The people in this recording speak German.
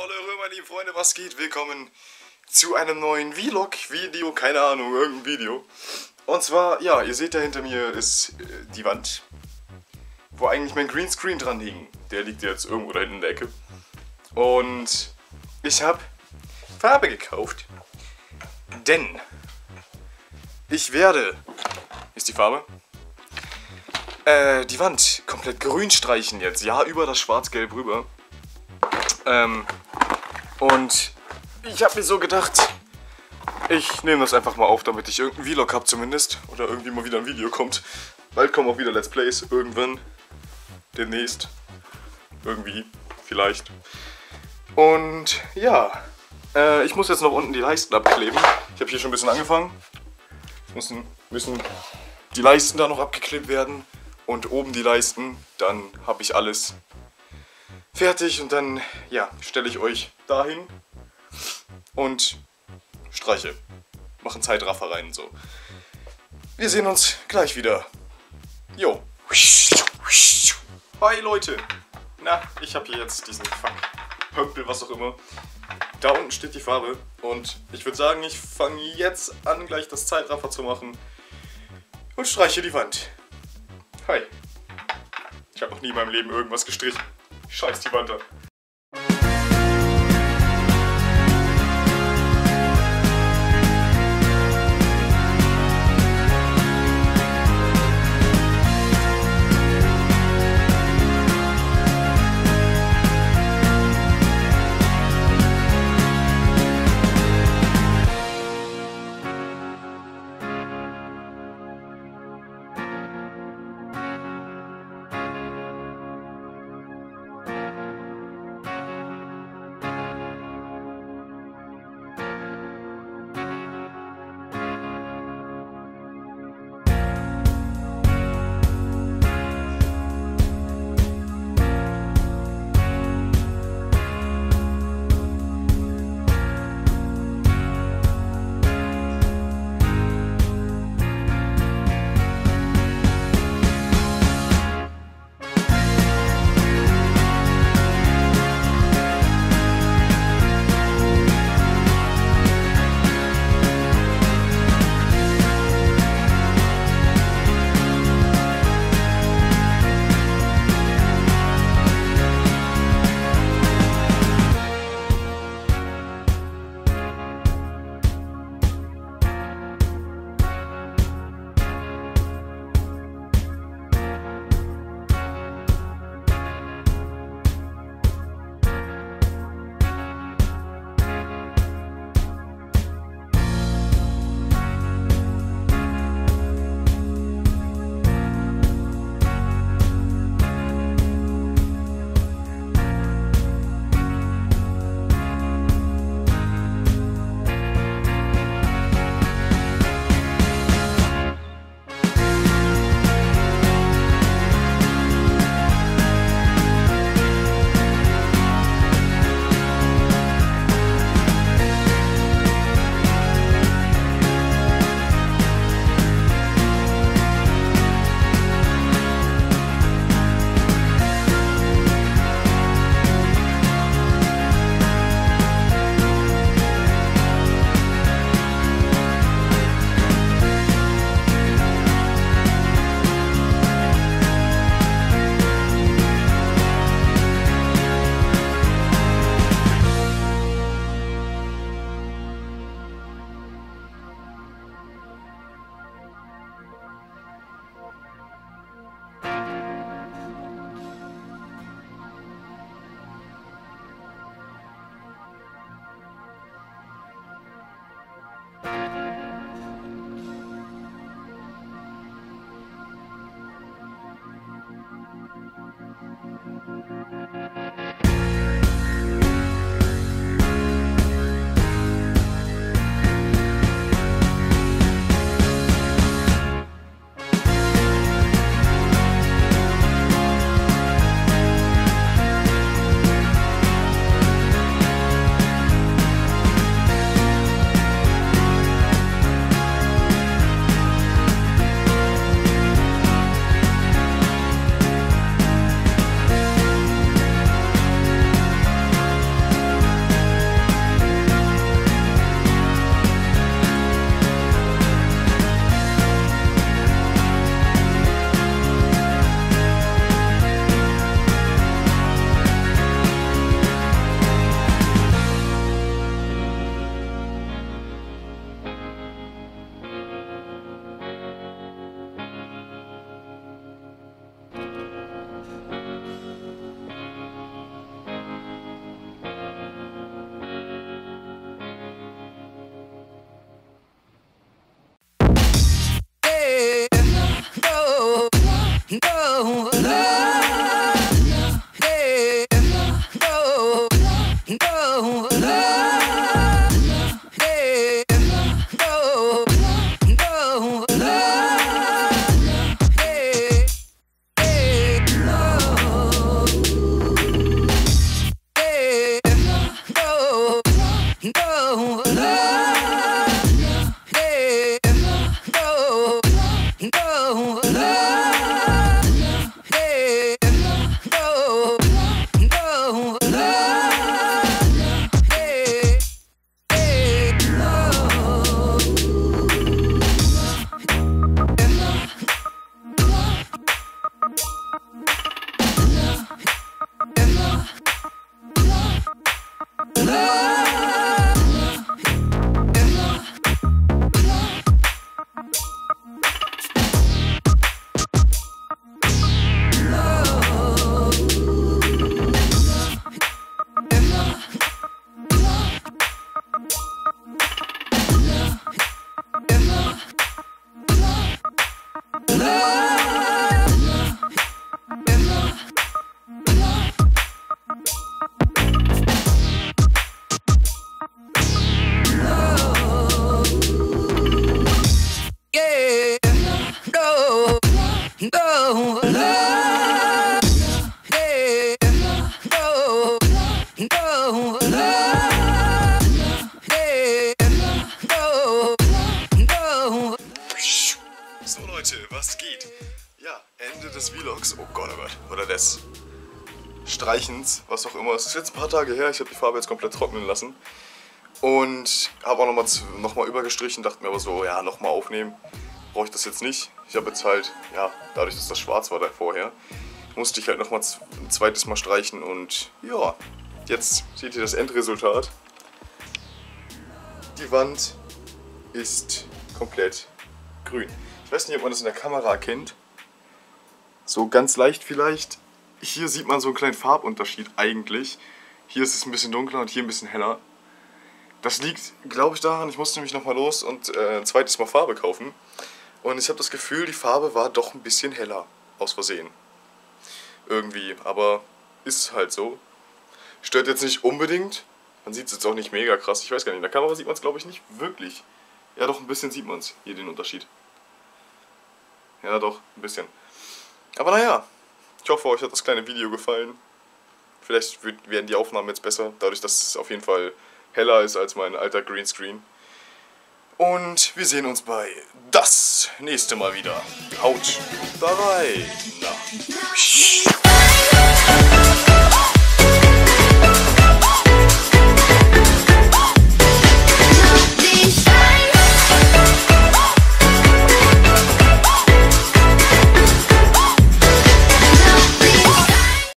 Hallo meine lieben Freunde, was geht? Willkommen zu einem neuen Vlog-Video, keine Ahnung, irgendein Video. Und zwar, ja, ihr seht da hinter mir ist die Wand, wo eigentlich mein Greenscreen dran hing. Der liegt jetzt irgendwo da hinten in der Ecke. Und ich habe Farbe gekauft, denn ich werde, ist die Farbe, die Wand komplett grün streichen jetzt. Ja, über das Schwarz-Gelb rüber. Und ich habe mir so gedacht, ich nehme das einfach mal auf, damit ich irgendeinen Vlog habe zumindest. Oder irgendwie mal wieder ein Video kommt. Bald kommen auch wieder Let's Plays, irgendwann. Demnächst. Irgendwie, vielleicht. Und ja, ich muss jetzt noch unten die Leisten abkleben. Ich habe hier schon ein bisschen angefangen. Müssen die Leisten da noch abgeklebt werden. Und oben die Leisten, dann habe ich alles fertig und dann, ja, stelle ich euch dahin und streiche. Mache einen Zeitraffer rein und so. Wir sehen uns gleich wieder. Jo. Hi Leute. Na, ich habe hier jetzt diesen Pömpel, was auch immer. Da unten steht die Farbe und ich würde sagen, ich fange jetzt an, gleich das Zeitraffer zu machen und streiche die Wand. Hi. Ich habe noch nie in meinem Leben irgendwas gestrichen. Scheiß die Wand an. des Vlogs, oh Gott, oder des Streichens, was auch immer. Es ist jetzt ein paar Tage her, ich habe die Farbe jetzt komplett trocknen lassen. Und habe auch nochmal übergestrichen, dachte mir aber so, ja, nochmal aufnehmen, brauche ich das jetzt nicht. Ich habe jetzt halt, ja, dadurch, dass das schwarz war da vorher, musste ich halt nochmal ein zweites Mal streichen und ja, jetzt seht ihr das Endresultat. Die Wand ist komplett grün. Ich weiß nicht, ob man das in der Kamera erkennt. So ganz leicht vielleicht. Hier sieht man so einen kleinen Farbunterschied eigentlich. Hier ist es ein bisschen dunkler und hier ein bisschen heller. Das liegt, glaube ich, daran, ich musste nämlich nochmal los und ein zweites Mal Farbe kaufen. Und ich habe das Gefühl, die Farbe war doch ein bisschen heller, aus Versehen. Irgendwie, aber ist halt so. Stört jetzt nicht unbedingt. Man sieht es jetzt auch nicht mega krass. Ich weiß gar nicht, in der Kamera sieht man es, glaube ich, nicht wirklich. Ja, doch, ein bisschen sieht man es, hier den Unterschied. Ja, doch, ein bisschen. Aber naja, ich hoffe, euch hat das kleine Video gefallen. Vielleicht werden die Aufnahmen jetzt besser, dadurch, dass es auf jeden Fall heller ist als mein alter Greenscreen. Und wir sehen uns bei das nächste Mal wieder. Haut da rein.